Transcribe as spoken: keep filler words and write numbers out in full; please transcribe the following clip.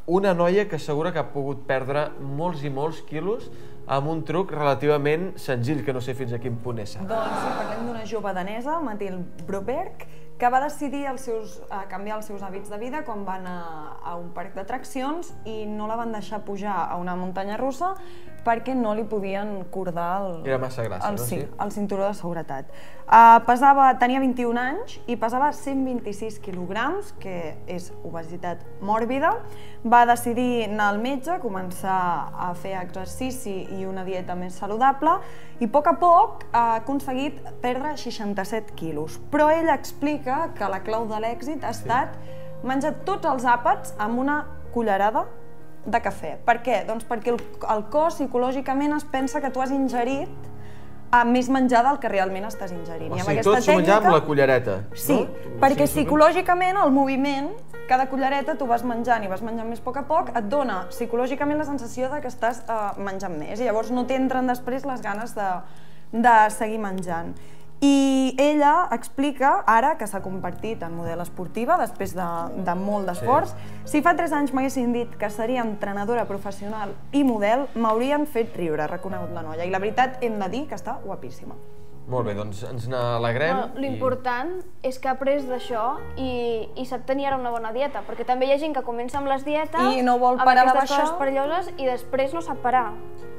una noia que assegura que ha pogut perdre molts i molts quilos amb un truc relativament senzill, que no sé fins a quin punt és. Doncs sí, parlem d'una jove danesa, Mathilde Broberg, que va decidir els seus, uh, canviar els seus hàbits de vida quan va anar a un parc d'atraccions i no la van deixar pujar a una muntanya russa perquè no li podien cordar el, Era massa grassa, el, no? sí, Sí. el cinturó de seguretat. Uh, pesava, tenia vint-i-un anys i pesava cent vint-i-sis quilograms, que és obesitat mòrbida. Va decidir anar al metge, començar a fer exercici i una dieta més saludable i a poc a poc ha aconseguit perdre seixanta-set quilos. Però ella explica que la clau de l'èxit ha estat menjar tots els àpats amb una cullerada de cafè. Per què? Doncs perquè el, el cos psicològicament es pensa que tu has ingerit a més menjar del que realment estàs ingerint. O sigui, tot s'ho menjar amb la cullereta, no? Sí, perquè psicològicament el moviment, cada cullereta tu vas menjant i vas menjant més a poc a poc, et dona psicològicament la sensació de que estàs menjant més i llavors no t'entren després les ganes de, de seguir menjant. I ella explica, ara que s'ha convertit en model esportiva, després de, de molt d'esforç, si fa tres anys m'haguessin dit que seria entrenadora professional i model, m'haurien fet riure, ha reconegut la noia. I la veritat hem de dir que està guapíssima. Molt bé, doncs ens n'alegrem. L'important és que ha après d'això i, i sap tenir ara una bona dieta, perquè també hi ha gent que comença amb les dietes, I no vol parar de amb aquestes baixar. coses perilloses i després no sap parar.